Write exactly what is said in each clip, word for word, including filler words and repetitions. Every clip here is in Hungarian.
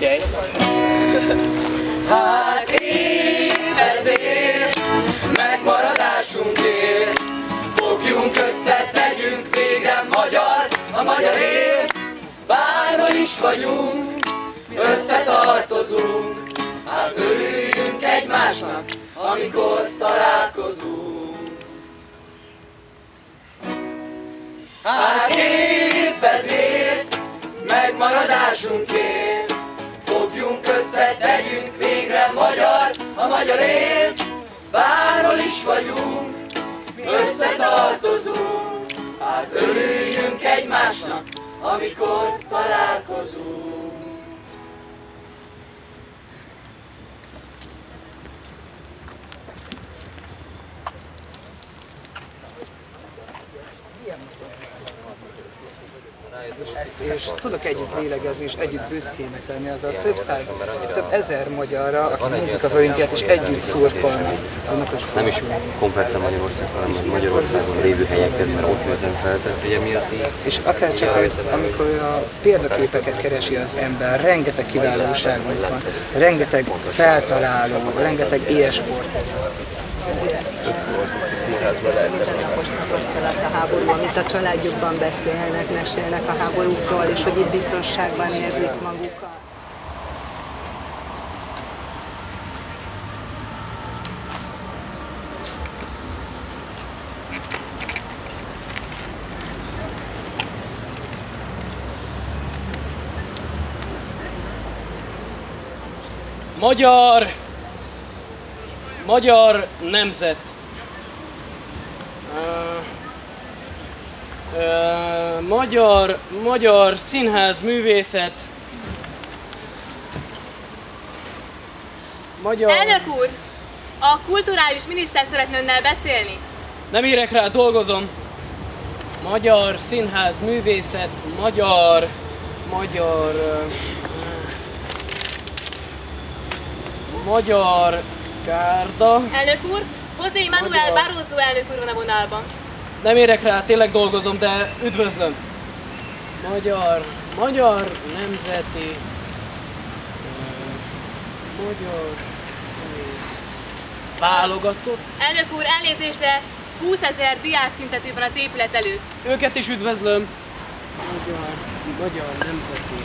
Figyelj! Hát épp ezért, megmaradásunkért, fogjunk össze, tegyünk végre magyar, a magyarért. Bárhol is vagyunk, összetartozunk, hát örüljünk egymásnak, amikor találkozunk. Hát épp ezért, megmaradásunkért, fogjunk össze, tegyünk végre magyar, a magyarért. Bárhol is vagyunk, összetartozunk, hát örüljünk egymásnak, amikor találkozunk. És tudok együtt lélegezni és együtt büszkének lenni az a több száz, több ezer magyarra, aki nézik az olimpiát és együtt szurkolnak annak a sportnak. Nem is kompletten Magyarországon, hanem Magyarországon lévő helyekhez, mert ott voltam fel, tehát ugye miatt így. És akár csak, hogy amikor a példaképeket keresi az ember, rengeteg kiválóságban van, rengeteg feltaláló, rengeteg élsportot. Most tapasztalat a háború, amit a családjukban beszélnek, mesélnek a háborúkról, és hogy itt biztonságban érzik magukat. Magyar, magyar nemzet. Uh, uh, magyar, magyar színház, művészet. Magyar... Elnök úr! A kulturális miniszter szeretne önnel beszélni. Nem érek rá, dolgozom. Magyar színház, művészet, magyar, magyar... Uh, Magyar gárda. Elnök úr, José Manuel Barroso elnök úr van a vonalban. Nem érek rá, tényleg dolgozom, de üdvözlöm. Magyar, magyar nemzeti... Uh, magyar... Néz, válogatott. Elnök úr, elnézést, de húszezer diák tüntető van az épület előtt. Őket is üdvözlöm. Magyar, magyar nemzeti...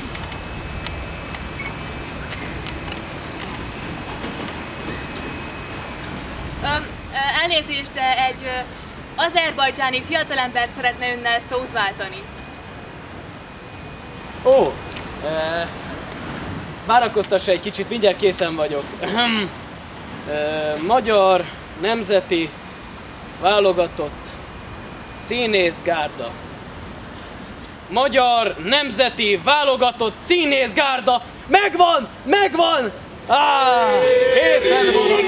Öm, elnézést, de egy azerbajdzsáni fiatalember szeretne önnel szót váltani. Ó, e, várakoztassa egy kicsit, mindjárt készen vagyok. e, magyar nemzeti válogatott színészgárda. Magyar nemzeti válogatott színészgárda. Megvan! Megvan! Ah, készen van!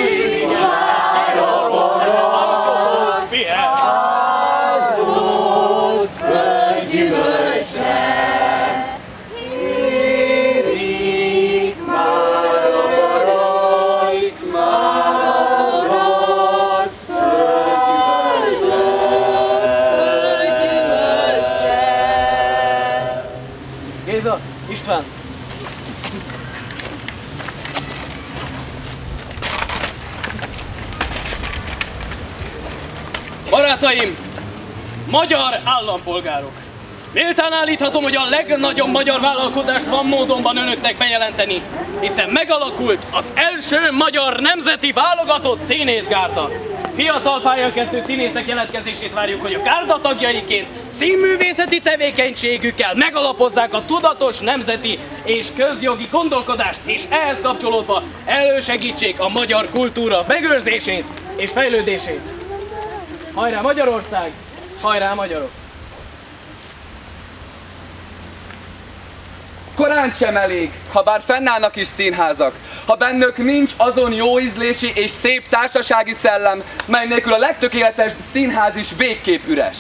Ott földgyümölcse, érik már a rossz, már a rossz földgyümölcse, földgyümölcse. Géza, István! Barátaim! Magyar állampolgárok! Méltán állíthatom, hogy a legnagyobb magyar vállalkozást van módonban önöknek bejelenteni, hiszen megalakult az első magyar nemzeti válogatott színészgárda. Fiatal pályakezdő színészek jelentkezését várjuk, hogy a gárda tagjaiként színművészeti tevékenységükkel megalapozzák a tudatos nemzeti és közjogi gondolkodást, és ehhez kapcsolódva elősegítsék a magyar kultúra megőrzését és fejlődését. Hajrá Magyarország! Hajrá magyarok! Korán sem elég, ha bár fennállnak is színházak, ha bennük nincs azon jó ízlési és szép társasági szellem, mely nélkül a legtökéletes színház is végképp üres.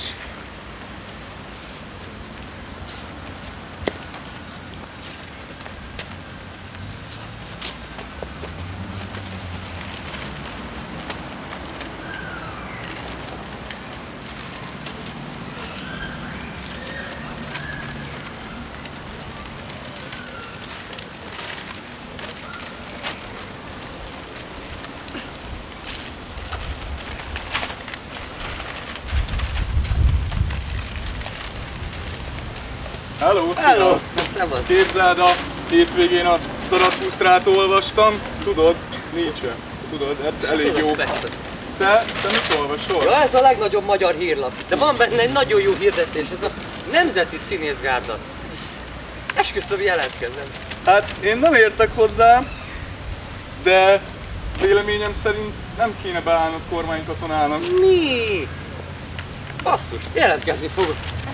Hello! Hello! Szabad! Képzeld, a hétvégén a Zarathusтрát olvastam. Tudod, Nietzsche. Tudod, ez elég jó. Persze. Te, te mit olvasol? Ja, ez a legnagyobb magyar hírlap. De van benne egy nagyon jó hirdetés, ez a Nemzeti Színészgárda. Esküszöm, jelentkezem. Hát én nem értek hozzá, de véleményem szerint nem kéne beállnod kormánykatonának. Mi? Basszus, jelentkezni fogok.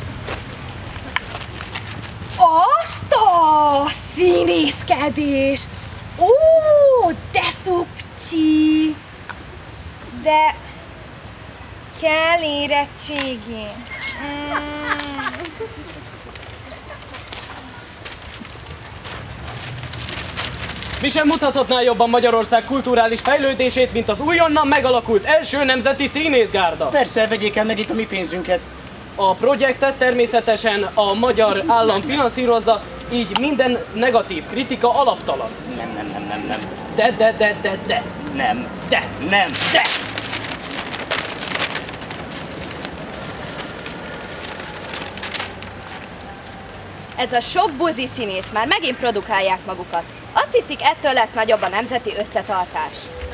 Azt a színészkedés! Ó, de szupcsi! De kell érettségi. Mm. Mi sem mutathatná jobban Magyarország kulturális fejlődését, mint az újonnan megalakult első nemzeti színészgárda. Persze, vegyék el meg itt a mi pénzünket. A projektet természetesen a magyar állam finanszírozza, így minden negatív kritika alaptalan. Nem, nem, nem, nem, nem. De, de, de, de, de. Nem. De. Nem. De. Ez a sok buzi színész már megint produkálják magukat. Azt hiszik, ettől lesz nagyobb a nemzeti összetartás.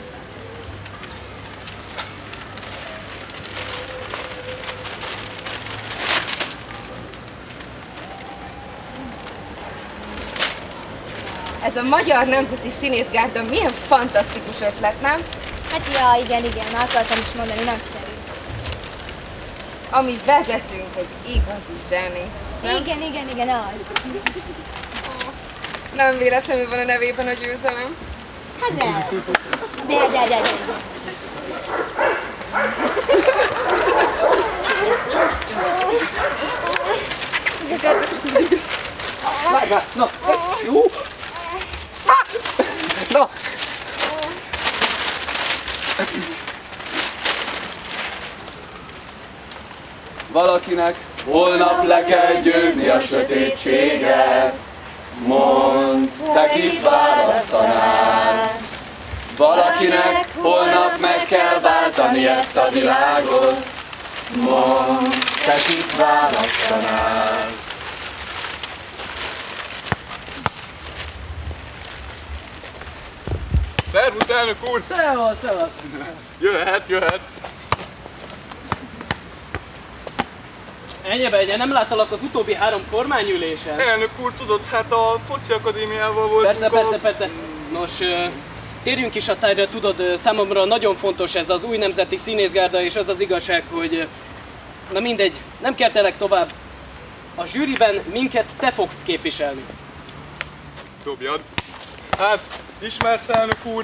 Ez a Magyar Nemzeti Színészgárda milyen fantasztikus ötlet, nem? Hát ja, igen, igen, akartam is mondani, nagyszerű. Ami vezetünk egy igazi zseni. Nem? Igen, igen, igen, az. Nem véletlenül van a nevében a győzelem. Hát nem. De, de, de, de. Várjál, na, jó! Na! Valakinek holnap le kell győzni a sötétséget. Mondd, te kit választanál? Valakinek holnap meg kell váltani ezt a világot. Mondd, te kit választanál? Szervusz, elnök úr! Szevasz, szevasz! Jöhet, jöhet! Ennyi begye, nem láttalak az utóbbi három kormányülésen? Elnök úr, tudod, hát a Foci Akadémiával voltunk. Persze, a... persze, persze. Nos, térjünk is a tájra, tudod, számomra nagyon fontos ez az új nemzeti színészgárda, és az az igazság, hogy na mindegy, nem kertelek tovább. A zsűriben minket te fogsz képviselni. Dobjad. Hát, ismersz, elnök úr?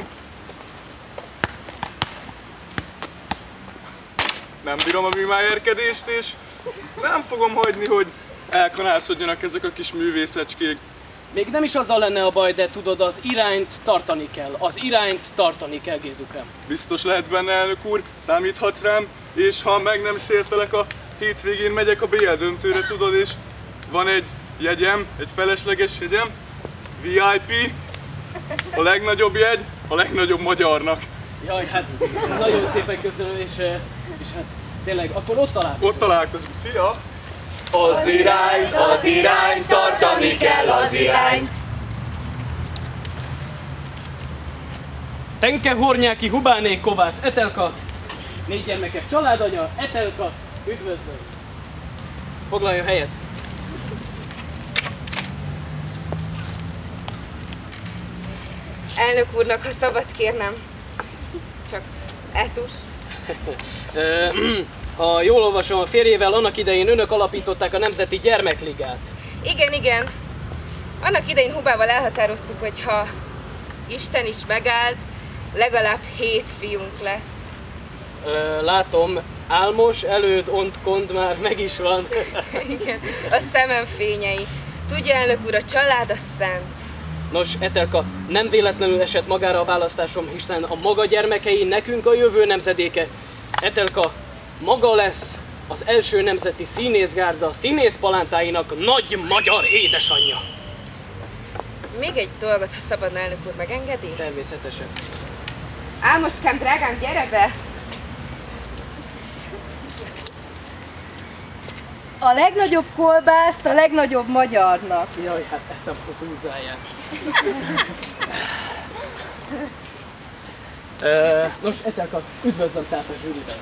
Nem bírom a műmájerkedést, és nem fogom hagyni, hogy elkanászodjanak ezek a kis művészecskék. Még nem is azzal lenne a baj, de tudod, az irányt tartani kell. Az irányt tartani kell, Gézukám. Biztos lehet benne, elnök úr, számíthatsz rám, és ha meg nem sértelek, a hétvégén megyek a bé el döntőre, tudod, és van egy jegyem, egy felesleges jegyem, vé i pé, a legnagyobb jegy, a legnagyobb magyarnak. Jaj, hát nagyon szépen köszönöm, és, és hát tényleg, akkor ott találkozunk. Ott találkozunk, szia! Az irányt, az irányt, tartani kell az irányt. Tenke Hornyáki Hubáné Kovász Etelka, négy gyermekes családanya, Etelka, üdvözlöm! Foglaljon helyet! Elnök úrnak, ha szabad kérnem, csak etus. Ha jól olvasom, a férjével annak idején önök alapították a Nemzeti Gyermekligát. Igen, igen. Annak idején Hubával elhatároztuk, hogy ha Isten is megállt, legalább hét fiunk lesz. Látom, álmos, előd, ont, kond már meg is van. Igen, a szemem fényei. Tudja, elnök úr, a család a szent. Nos, Etelka, nem véletlenül esett magára a választásom, hiszen a maga gyermekei nekünk a jövő nemzedéke. Etelka maga lesz az első nemzeti színészgárda színészpalántáinak nagy magyar édesanyja. Még egy dolgot, ha szabadna, elnök úr, megengedi? Természetesen. Álmoskám, drágám, gyere be! A legnagyobb kolbászt a legnagyobb magyarnak. Jaj, hát eszem az úzáját. Nos, Etelka, üdvözlöm tehát a zsűriben.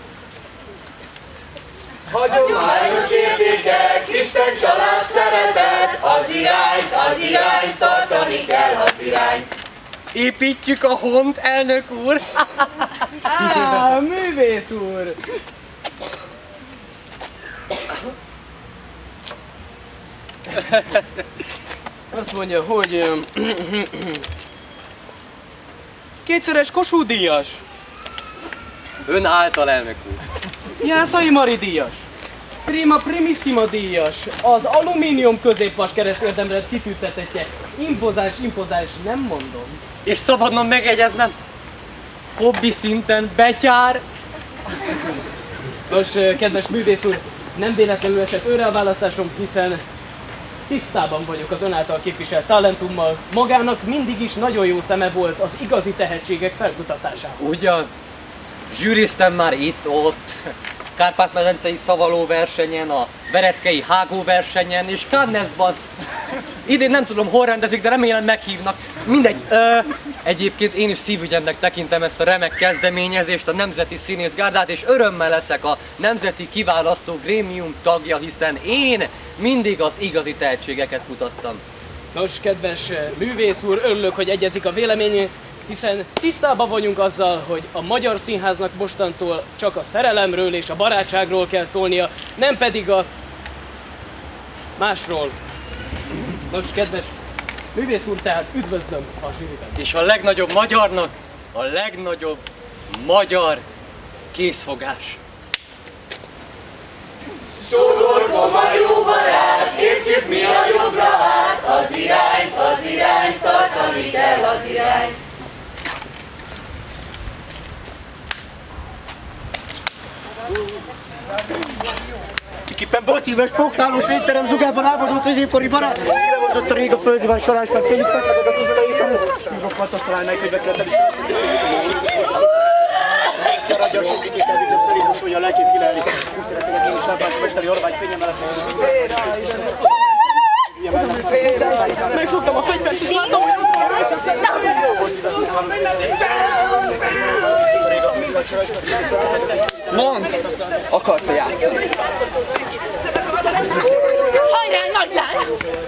Hagyományos értékek, Isten család szeretet, az irányt, az irányt, tartani kell az irányt. Építjük a hont, elnök úr! Á, művész úr! Azt mondja, hogy kétszeres Kossuth díjas. Ön által, elnök úr. Jászai Mari díjas. Prima Primissima díjas. Az alumínium középvas keresztérdemre kitüntetetje. Impozáns, impozáns, nem mondom. És szabadnom megegyeznem, hobbi szinten betyár. Nos, kedves művész úr, nem véletlenül esett őre a választásom, hiszen tisztában vagyok az ön által képviselt talentummal. Magának mindig is nagyon jó szeme volt az igazi tehetségek felkutatásában. Ugyan, zsűriztem már itt-ott, Kárpát-medencei szavaló versenyen, a vereckei hágó versenyen és Cannesban. Idén nem tudom, hol rendezik, de remélem meghívnak. Mindegy. Ö, egyébként én is szívügyemnek tekintem ezt a remek kezdeményezést, a Nemzeti Színészgárdát, és örömmel leszek a Nemzeti Kiválasztó Grémium tagja, hiszen én mindig az igazi tehetségeket kutattam. Nos, kedves művész úr, örülök, hogy egyezik a véleményén, hiszen tisztában vagyunk azzal, hogy a magyar színháznak mostantól csak a szerelemről és a barátságról kell szólnia, nem pedig a másról. Nos, kedves művész úr, tehát üdvözlöm a zsűriben. És a legnagyobb magyarnak a legnagyobb magyar készfogás. Sógorkoma jó barát, értjük mi a jobbra hát, az irányt, az irányt, tartani kell az irányt. Miképpen boltíves, póknálós védterem zugában álmodó középkori barát. Kirevozott a rég a földiván sorás, meg félig fekletek a tiszta éjszakon. Nyugodt katasztalán megkönyvekre nem is. Kiaradja a sokik, elvégzem szerint mosolja a lelkét kilelni. Úgy szeretnének én is lámpás mesteri orvány fényem mellett. Megfogtam a fegyvert, és látom, hogy Mondd! Akarsz-e játszani? Hajrá, nagylány!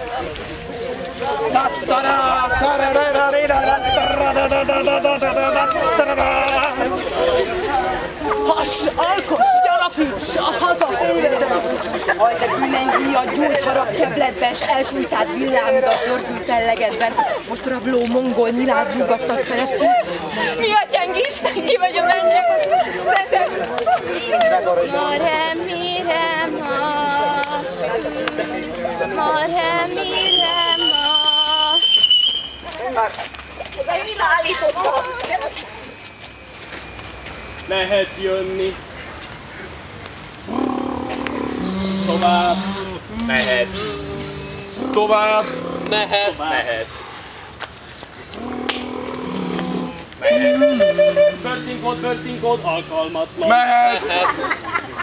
Hass, alkos, gyarapíts a hazaféledet! Aj, de bűnengyi a gyógyharap kebletben, s elsújtád villámodat gördül fellegedben. Most rabló mongol nyilád zsugattat felett. Mi a gyengis? Ki vagy a mennyek? Szedem! Ma remélem a... Ma remélem a... Mit állítottam? lehet jönni. Tovább. Mehet. Tovább. Mehet. Tovább. Mehet. Bőrcinkód, bőrcinkód, alkalmatlan. Mehet. Mehet.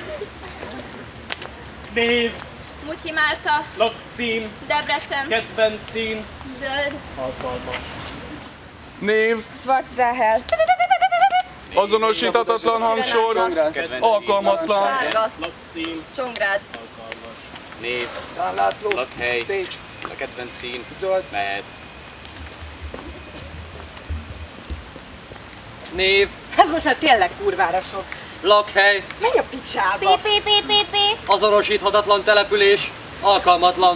Név. Mutyi Márta. Lakcím. Debrecen. Kedvenc szín. Zöld. Alkalmas. Név. Schwarzráhel. Azonosíthatatlan hangsor. Alkalmatlan. Sárga. Lakcím. Csongrád. Alkalmas. Név. Dán László. Lakhely. Pécs. A kedvenc szín. Zöld. Mehet. Név. Ez most már tényleg kurvára sok. Lakhely. Menj a picsába! Pé, pé, pé, pé, pé. Azonosíthatatlan település. Alkalmatlan.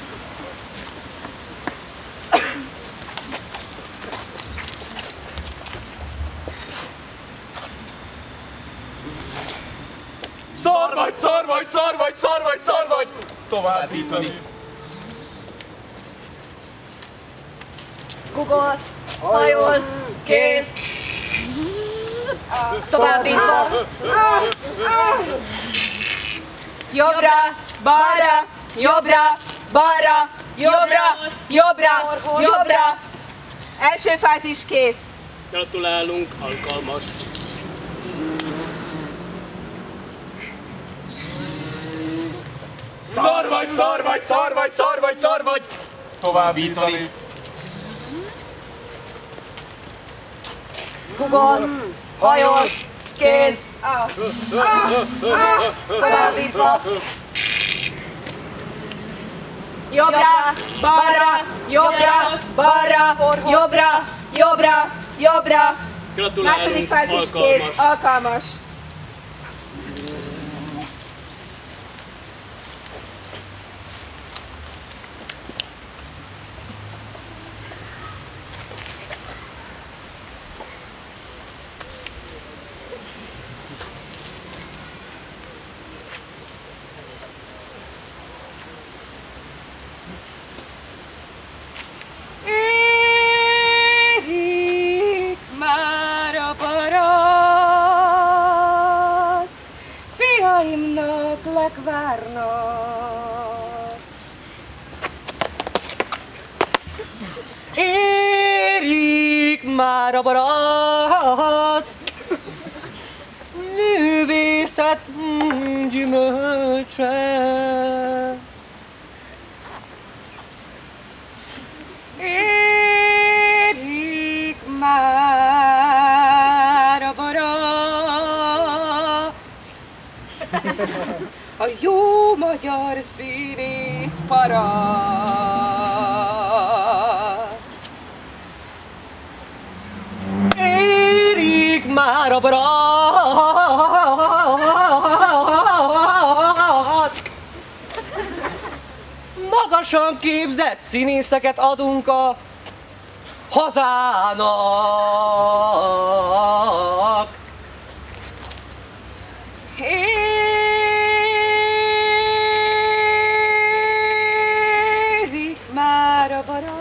Szar vagy, szar vagy, szar vagy, szar vagy, szar vagy! Továbbítani. Google. Hajol. Kész. Továbbítva. Jobbra, balra, jobbra, balra, jobbra, jobbra, jobbra. Első fázis kész. Gratulálunk, alkalmas. vagy, szar vagy, szar vagy, szar vagy, szar vagy! Továbbítani. Gugol, hajol, kéz, továbbítva. Jobbra, balra, jobbra, balra, jobbra, jobbra, jobbra. Gratulálunk, Második fázis alkalmas. kész, alkalmas. Érik már a barack, fiaimnak lekvárnak. Érik már a barack, művészet mm, gyümölcse. Érik már a barack, a jó magyar színész paraszt. Érik már a barack, magasan képzett színészeket adunk a hazának. Érik már a barack,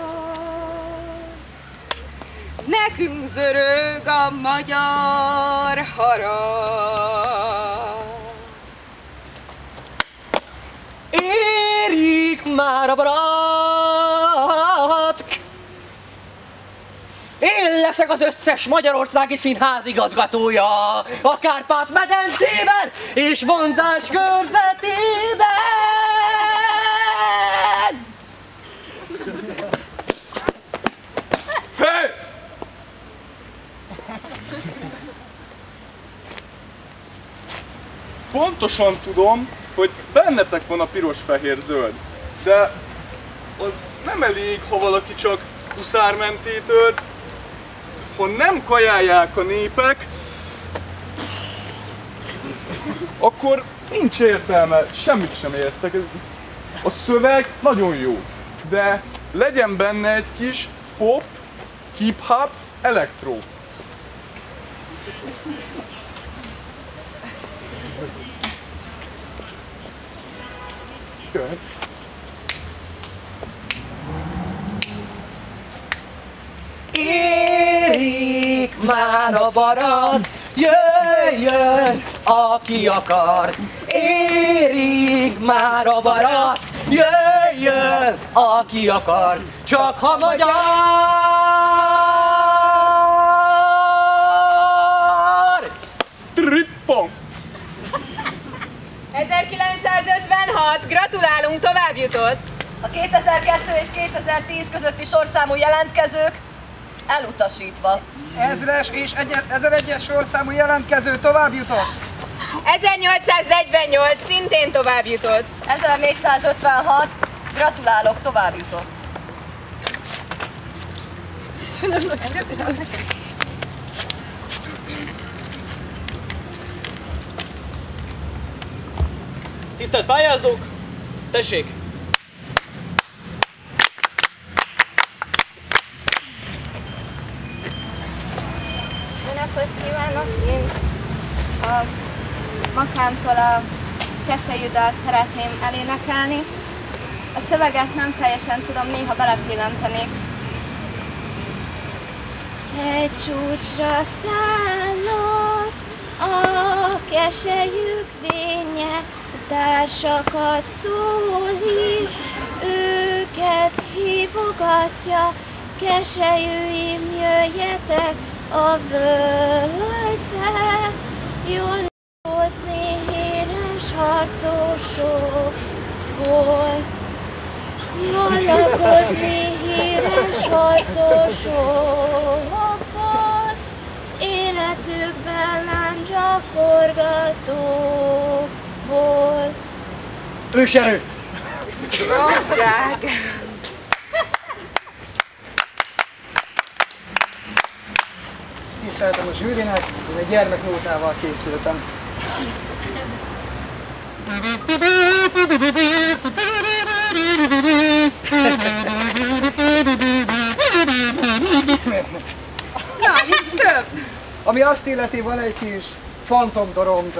nekünk zörög a magyar haraszt. Érik már a barack, én leszek az összes magyarországi színház igazgatója a Kárpát-medencében és vonzás körzetében! Hey! Pontosan tudom, hogy bennetek van a piros-fehér-zöld, de az nem elég, ha valaki csak huszármentét ölt, ha nem kajálják a népek, akkor nincs értelme, semmit sem értek. A szöveg nagyon jó, de legyen benne egy kis pop, hip-hop, elektro. Good. Érik már a barack, jöjjön, aki akar. Érik már a barack, jöjjön, aki akar. Csak ha magyar. Trippom! ezerkilencszázötvenhat, gratulálunk, tovább jutott. A kétezer-kettő és kétezer-tíz közötti sorszámú jelentkezők elutasítva. Ezres és ezeregyes sorszámú jelentkező tovább jutott. ezernyolcszáznegyvennyolc szintén tovább jutott. ezernégyszázötvenhat, gratulálok, tovább jutott. Tisztelt pályázók, tessék! Jó napot kívánok! Én a Makámtól a Keselyű dalt szeretném elénekelni. A szöveget nem teljesen tudom, néha belepillantanék. Egy csúcsra szállott a keselyük vénye, társakat szólít, őket hívogatja, keselyűim, jöjjetek a völgybe, jól hozni híres harcosok. hol jalakozni híres harcosokból, életükben láncsa forgatóból. Őserő! Ó, drágám! Tiszteltem a zsűrinek, én egy gyermeknótával készültem. Na, nincs több! Ami azt illeti, van egy kis fantomdoromb.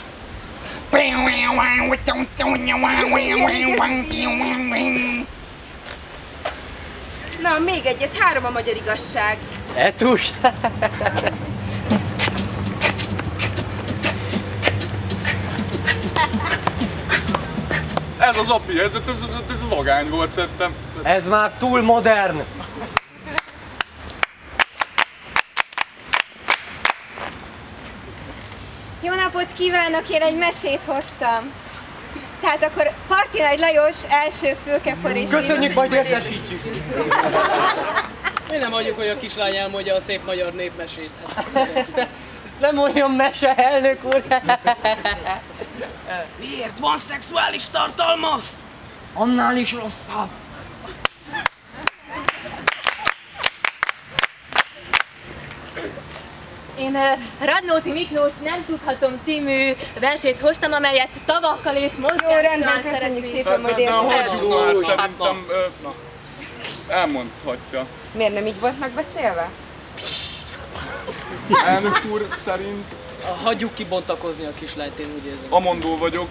Na, még egyet, három a magyar igazság. Etus! Ez az api helyzet, ez, ez vagány volt szerintem. Ez már túl modern! Jó napot kívánok, én egy mesét hoztam. Tehát akkor Parti Nagy Lajos első főkeforés. Köszönjük, majd értesítjük! Mi nem hagyjuk, hogy a kislány elmondja a szép magyar népmesét. Hát, ez nem olyan mese, elnök úr! Miért van szexuális tartalma? Annál is rosszabb! Én uh, Radnóti Miklós Nem tudhatom című versét hoztam, amelyet szavakkal és mozgással rendben, köszönjük szépen, majd De, de hagyjuk már, érdekel. szerintem ö, na, elmondhatja. Miért nem így volt megbeszélve? Elnök úr szerint... Hagyjuk kibontakozni a kislányt, én úgy érzem. Amondó vagyok.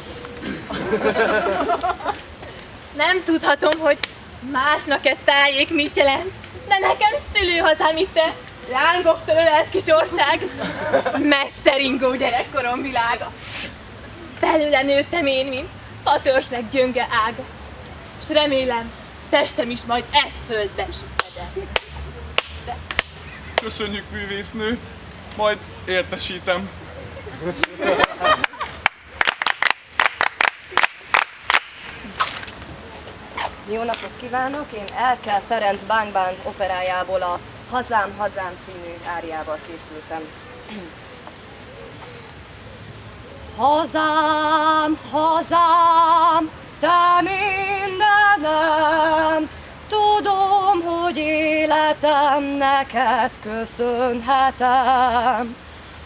Nem tudhatom, hogy másnak egy tájék mit jelent, de nekem szülőhazám itt te, lángoktól ölelt kis ország, meszteringó gyerekkorom világa. Belőle nőttem én, mint fatörzsnek gyönge ága, s remélem, testem is majd e földben sütedel. De... Köszönjük, művésznő, majd értesítem. Jó napot kívánok! Én Erkel Ferenc Bang Bang operájából a Hazám, Hazám című áriával készültem. Hazám, hazám, te mindenem, tudom, hogy életem neked köszönhetem.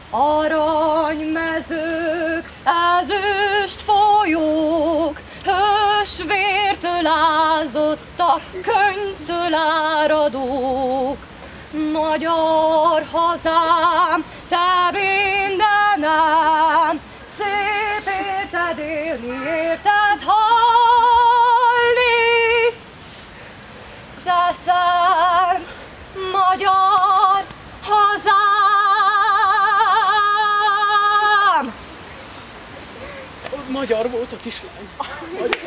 Aranymezők, ezüst folyók, hős vértől ázottak, könyvtől áradók. Magyar hazám, te mindenem, szép érted élni, érted halni. Te szent magyar hazám! Magyar volt a kislány. Magyar.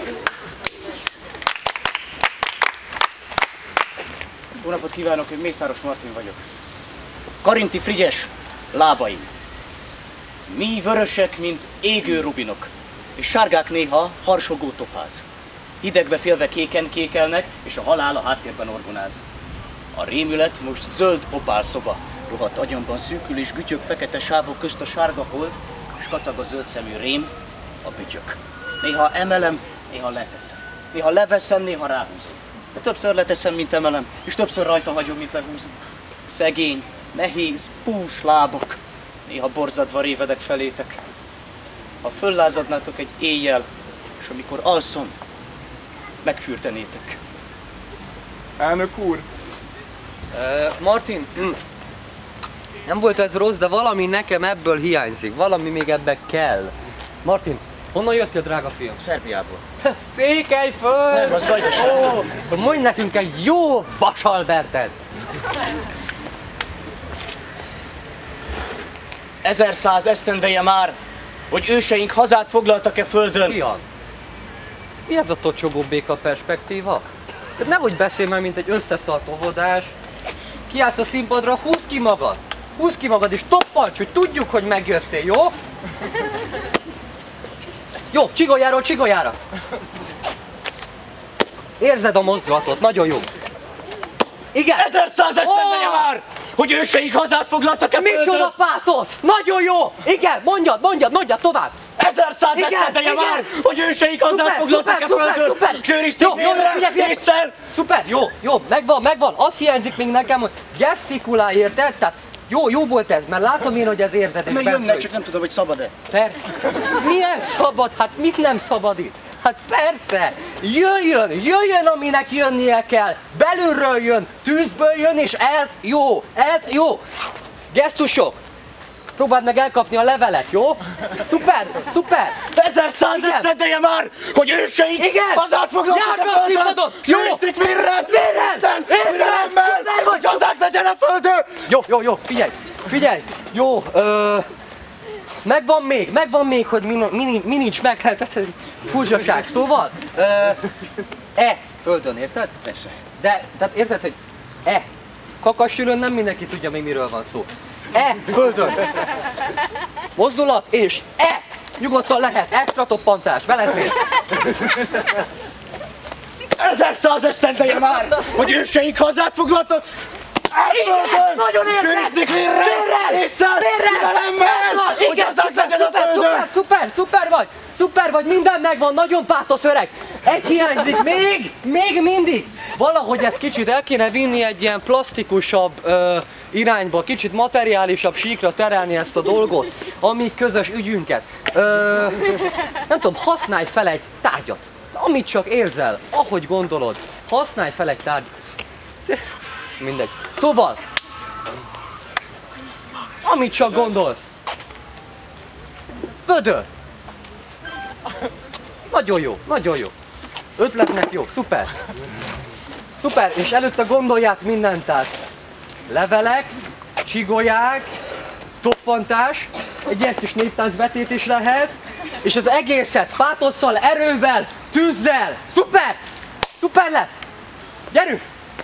Jó napot kívánok, én Mészáros Martin vagyok. Karinti Frigyes lábaim. Mi vörösek, mint égő rubinok, és sárgák néha harsogó topáz. Hidegbe félve kéken kékelnek, és a halál a háttérben orgonáz. A rémület most zöld opál szoba, rohadt agyamban szűkül és gütyök fekete sávok közt a sárga hold, és kacag a zöld szemű rém, a bütyök. Néha emelem, néha leteszem. Néha leveszem, néha ráhúzom. De többször leteszem, mint emelem, és többször rajta hagyom, mint lehúzom. Szegény, nehéz, pús lábok. Néha borzadva révedek felétek. Ha föllázadnátok egy éjjel, és amikor alszom, megfürtenétek. Elnök úr! Uh, Martin, mm. nem volt ez rossz, de valami nekem ebből hiányzik. Valami még ebbe kell. Martin, honnan jöttél, drága fiam? Szerbiából. Székelyföld! Nem, az Vajdaság. Ó, mondj nekünk egy jó Vasalbertet! Ezerszáz esztendeje már, hogy őseink hazát foglaltak-e földön. Fiam, mi ez a tocsobó béka perspektíva? Tehát nehogy beszélj már, mint egy összeszalt óvodás. Kiállsz a színpadra, húzd ki magad! Húzd ki magad és toppancs, hogy tudjuk, hogy megjöttél, jó? Jó, csigoljáról csigoljára! Érzed a mozdulatot, nagyon jó. Igen. ezerszáz esztendeje oh! már, hogy őseik hazát foglaltak-e földön. Micsoda pátosz! Nagyon jó! Igen, mondjad, mondjad, mondjad tovább! ezerszáz esztendeje már, hogy őseik hazát foglaltak-e földön. Sőrizték vérrel, ésszel. Szuper, jó, jó, megvan, megvan. Azt hiányzik még nekem, hogy gesztikulálj, érted? Tehát jó, jó volt ez, mert látom én, hogy ez érzed. Mert jönnek, csak nem tudom, hogy szabad-e. Per... Milyen szabad? Hát mit nem szabad itt? Hát persze! Jöjjön, jöjjön, aminek jönnie kell! Belülről jön, tűzből jön, és ez jó, ez jó! Gesztusok! Próbáld meg elkapni a levelet, jó? Szuper, szuper! ezerszáz esztendeje már, hogy őseik igen. hazát foglaltak a földön! Sőrizték vérrel, vérrel, türelemmel, hogy hazák legyen a földön! Jó, jó, jó, figyelj, figyelj! Jó, ö... megvan még, megvan még, hogy mi, mi, mi nincs meg, hát ez fúzsaság, szóval... Ö... E, földön, érted? Persze. De, tehát érted, hogy E, kakasülön nem mindenki tudja még miről van szó. E, földön. Mozdulat és E, nyugodtan lehet, extra toppantás, belefér. ezerszáz esztendeje már, hogy őseik hazát foglaltak. Nagyon sőrizték vérrel, ésszel, türelemmel, hogy hazák legyen a földön. Szuper, szuper, szuper vagy, szuper vagy, minden megvan, nagyon pátosz öreg. Egy hiányzik, még, még mindig. Valahogy ezt kicsit el kéne vinni egy ilyen plastikusabb ö, irányba, kicsit materiálisabb síkra terelni ezt a dolgot, ami közös ügyünket. Ö, nem tudom, használj fel egy tárgyat, amit csak érzel, ahogy gondolod, használj fel egy tárgyat. Mindegy. Szóval, amit csak gondolsz. Vödör. Nagyon jó, nagyon jó. Ötletnek jó, szuper. Szuper, és előtte gondolját mindent, tehát levelek, csigolyák, toppantás, egy ilyen kis néptáncbetét is lehet, és az egészet pátosszal, erővel, tűzzel. Szuper! Szuper lesz! Gyerünk!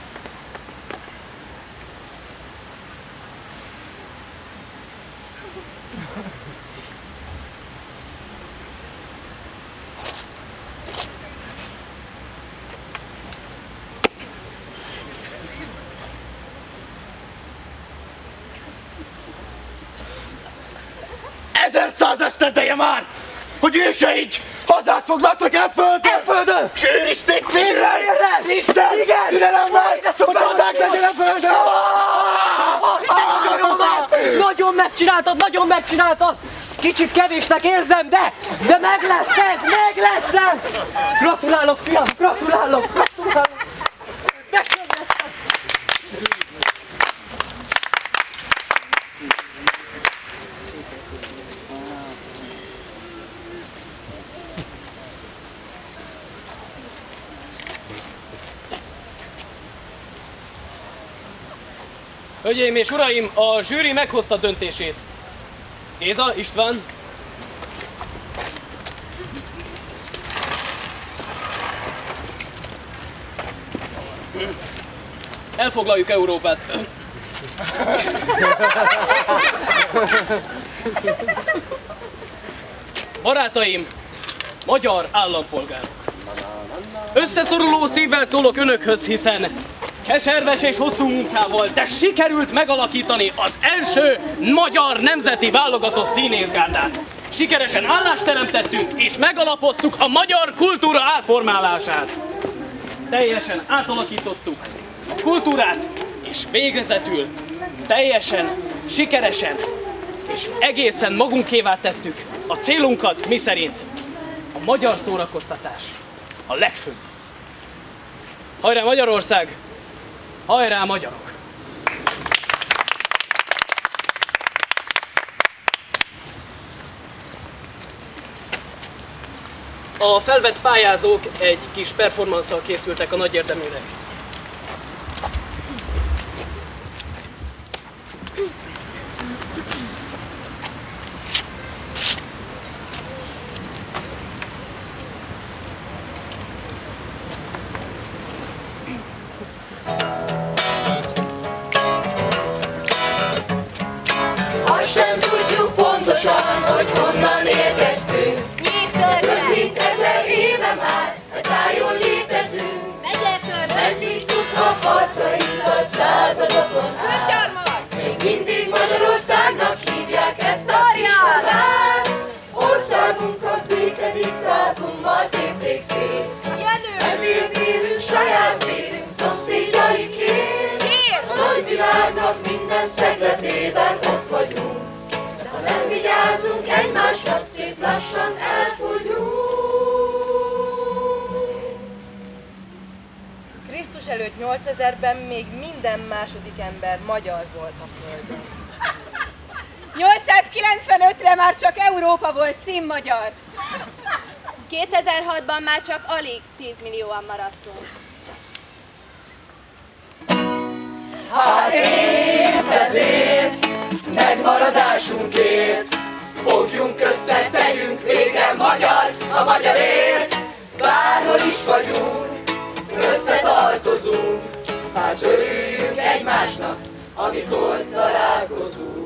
ezerszáz esztendeje már, hogy őseik hazát foglaltak el földön! El földön! Sőrizték vérrel, ésszel, türelemmel, hogy hazák legyen a földön! Nagyon megcsináltad, nagyon megcsináltad! Kicsit kevésnek érzem, de, de meg lesz ez, meg lesz ez! Gratulálok, fiam, gratulálok, gratulálok! Hölgyeim és uraim, a zsűri meghozta döntését. Géza, István. Elfoglaljuk Európát. Barátaim, magyar állampolgárok. Összeszoruló szívvel szólok önökhöz, hiszen keserves és hosszú munkával, de sikerült megalakítani az első magyar nemzeti válogatott színészgárdát. Sikeresen állást teremtettünk és megalapoztuk a magyar kultúra átformálását. Teljesen átalakítottuk a kultúrát, és végezetül teljesen, sikeresen és egészen magunkévá tettük a célunkat, miszerint a magyar szórakoztatás a legfőbb. Hajrá Magyarország! Hajrá magyarok! A felvett pályázók egy kis performanszal készültek a nagy érdeműre. Azt sem tudjuk pontosan, hogy honnan érkeztünk. Több mint ezer éve már a tájon létezünk. még szép. Ezért élünk saját vérünk szomszédjaikért. A nagy világnak minden szegletében ott vagyunk. De ha nem vigyázunk egymásra, szép lassan elfogyunk. Krisztus előtt nyolcezerben még minden második ember magyar volt a Földön. nyolcszázkilencvenötre már csak Európa volt színmagyar. kétezer-hatban már csak alig tíz millióan maradtunk. Hát épp ezért, megmaradásunkért, fogjunk össze, tegyünk végre magyar a magyarért. Bárhol is vagyunk, összetartozunk, hát örüljünk egymásnak, amikor találkozunk.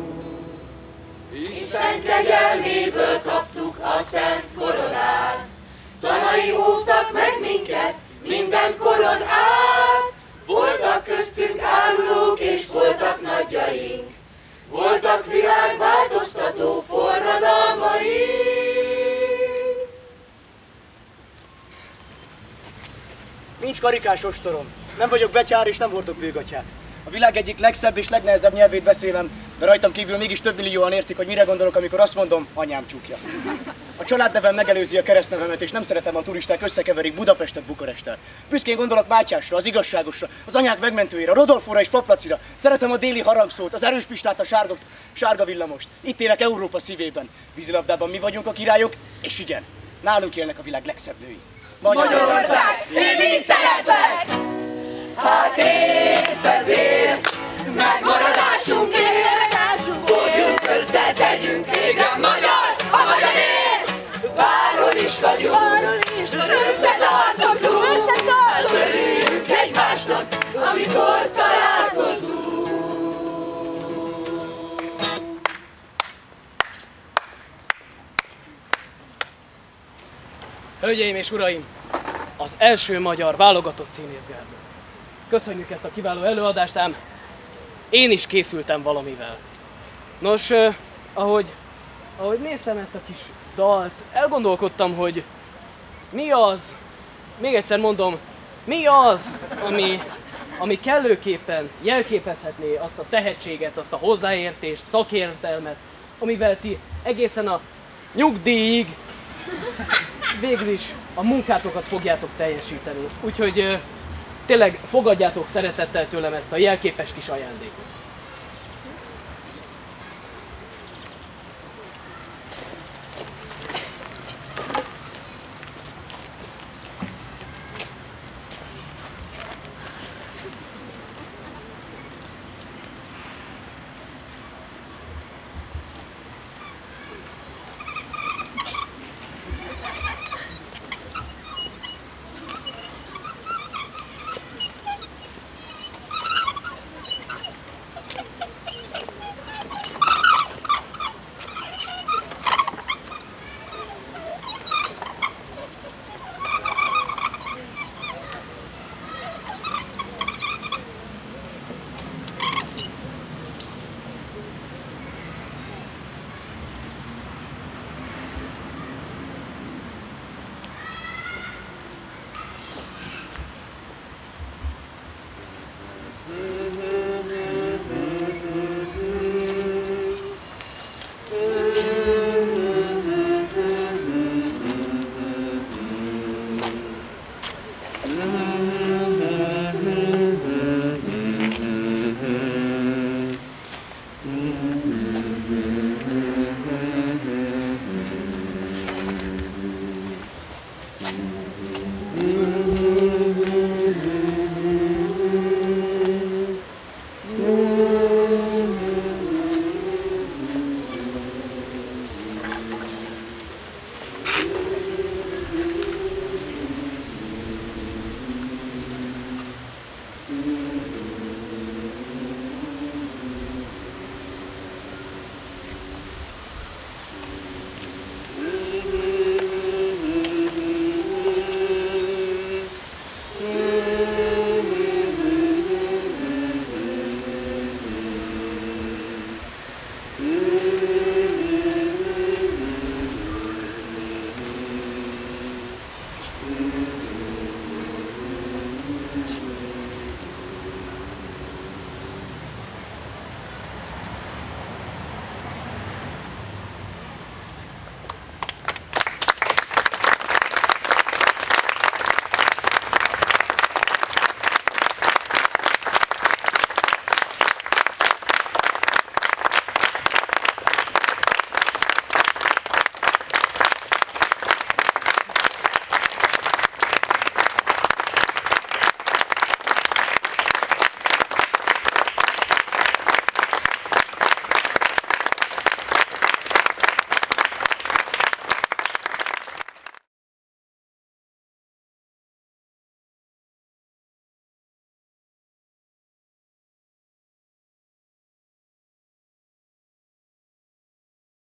Isten kegyelméből kaptuk a szent koronát, tanai óvtak meg minket minden koron át. Voltak köztünk árulók és voltak nagyjaink, voltak világváltoztató forradalmaink. Nincs karikás ostorom, nem vagyok betyár és nem hordok bőgatyát. A világ egyik legszebb és legnehezebb nyelvét beszélem, de rajtam kívül mégis több millióan értik, hogy mire gondolok, amikor azt mondom, anyám csukja. A családnevem megelőzi a keresztnevemet, és nem szeretem, ha a turisták összekeverik Budapestet Bukaresttel. Büszkén gondolok Mátyásra, az igazságosra, az anyák megmentőjére, a Rodolfóra és Paplacira. Szeretem a déli harangszót, az erős Pistát, a sárga, sárga villamost. Itt élek Európa szívében. Vízilabdában mi vagyunk a királyok, és igen, nálunk élnek a világ legszebb női. Magyarország, én így szeretlek! Hát épp ezért, megmaradásunkért, fogjunk össze, tegyünk végre magyar a magyarért! Bárhol is vagyunk, összetartozunk, örüljünk egymásnak, amikor találkozunk. Hölgyeim és uraim, az első magyar válogatott színészgárdon. Köszönjük ezt a kiváló előadást, ám én is készültem valamivel. Nos, eh, ahogy, ahogy néztem ezt a kis dalt, elgondolkodtam, hogy mi az, még egyszer mondom, mi az, ami, ami kellőképpen jelképezhetné azt a tehetséget, azt a hozzáértést, szakértelmet, amivel ti egészen a nyugdíjig végül is a munkátokat fogjátok teljesíteni. Úgyhogy uh, tényleg fogadjátok szeretettel tőlem ezt a jelképes kis ajándékot. Mm-hmm.